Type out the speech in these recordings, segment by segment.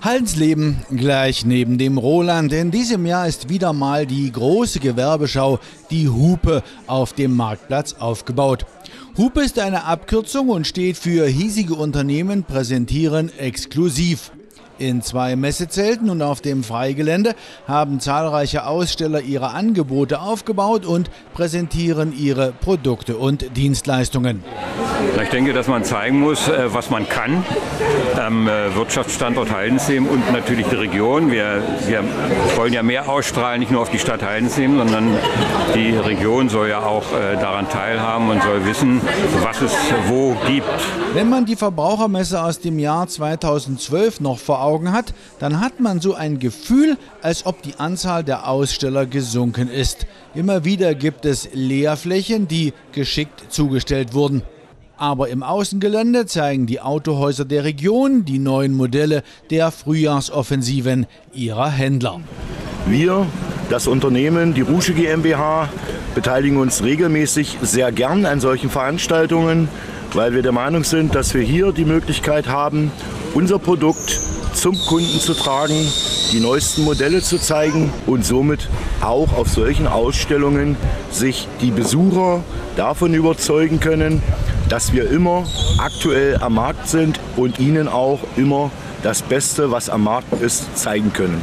Haldensleben gleich neben dem Roland. In diesem Jahr ist wieder mal die große Gewerbeschau, die Hupe, auf dem Marktplatz aufgebaut. Hupe ist eine Abkürzung und steht für hiesige Unternehmen präsentieren exklusiv. In 2 Messezelten und auf dem Freigelände haben zahlreiche Aussteller ihre Angebote aufgebaut und präsentieren ihre Produkte und Dienstleistungen. Ich denke, dass man zeigen muss, was man kann am Wirtschaftsstandort Haldensleben und natürlich die Region. Wir wollen ja mehr ausstrahlen, nicht nur auf die Stadt Haldensleben, sondern die Region soll ja auch daran teilhaben und soll wissen, was es wo gibt. Wenn man die Verbrauchermesse aus dem Jahr 2012 noch vor Augen hat, dann hat man so ein Gefühl, als ob die Anzahl der Aussteller gesunken ist. Immer wieder gibt es Leerflächen, die geschickt zugestellt wurden. Aber im Außengelände zeigen die Autohäuser der Region die neuen Modelle der Frühjahrsoffensiven ihrer Händler. Wir, das Unternehmen, die Rusche GmbH, beteiligen uns regelmäßig sehr gern an solchen Veranstaltungen, weil wir der Meinung sind, dass wir hier die Möglichkeit haben, unser Produkt zum Kunden zu tragen, die neuesten Modelle zu zeigen und somit auch auf solchen Ausstellungen sich die Besucher davon überzeugen können, dass wir immer aktuell am Markt sind und ihnen auch immer das Beste, was am Markt ist, zeigen können.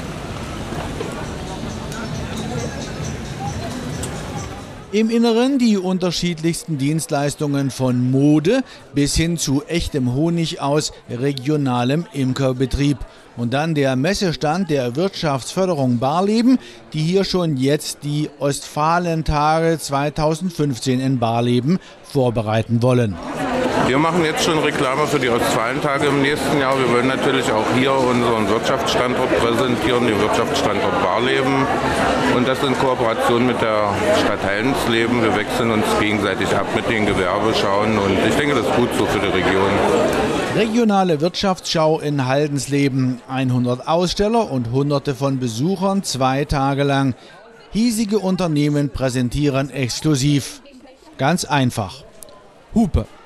Im Inneren die unterschiedlichsten Dienstleistungen von Mode bis hin zu echtem Honig aus regionalem Imkerbetrieb. Und dann der Messestand der Wirtschaftsförderung Barleben, die hier schon jetzt die Ostfalentage 2015 in Barleben vorbereiten wollen. Wir machen jetzt schon Reklame für die Ostfalentage im nächsten Jahr. Wir wollen natürlich auch hier unseren Wirtschaftsstandort präsentieren, den Wirtschaftsstandort Barleben. Und das in Kooperation mit der Stadt Haldensleben. Wir wechseln uns gegenseitig ab mit den Gewerbeschauen und ich denke, das ist gut so für die Region. Regionale Wirtschaftsschau in Haldensleben. 100 Aussteller und Hunderte von Besuchern 2 Tage lang. Hiesige Unternehmen präsentieren exklusiv. Ganz einfach. Hupe.